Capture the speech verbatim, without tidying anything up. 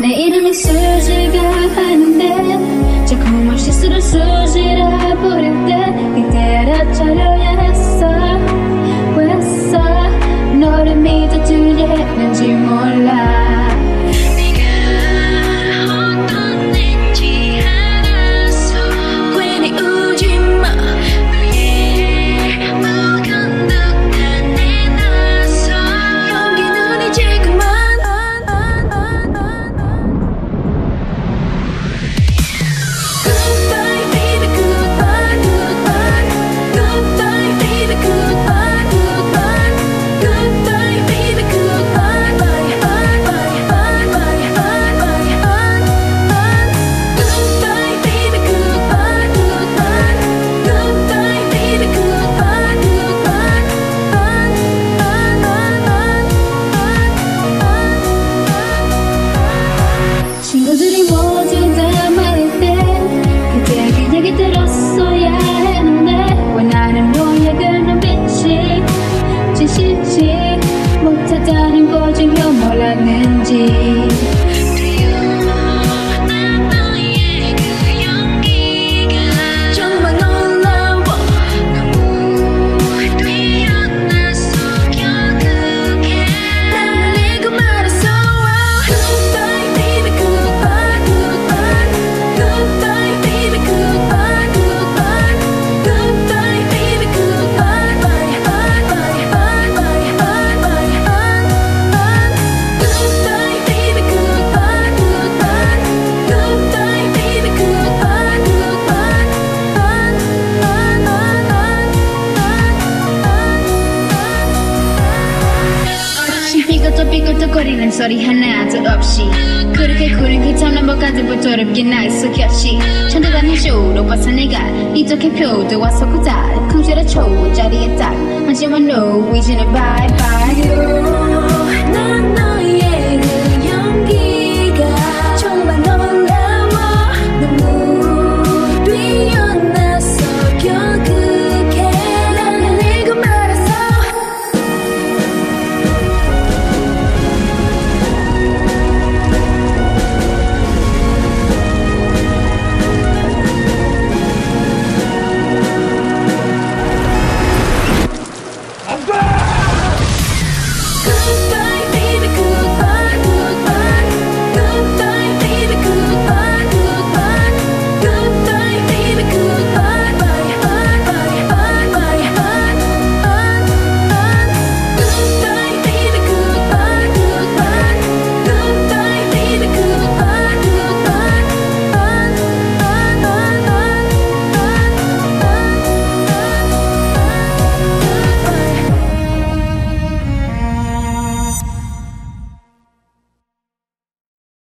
내 이름이 수지가 하는데 자꾸만 실수로 수지라 부를 때 그때 알아차려야 했어. 왜서 너를 믿어주려 했는지 몰라. 친구들이 모두 다 말할 때 그때 그 얘기 들었어야 했는데 왜 나는 너의 그 눈빛이 진실지 못하다는 걸 전혀 몰랐는지. 삐끗거리는 소리 하나도 없이 그렇게 구린 기참 넘버까지부터 어렵게 날 속였지. 천대단의 쇼로 봐서 내가 이렇게 표도 와서 고달空실의 초자리에 딱 하지만 no 이제는 bye bye you.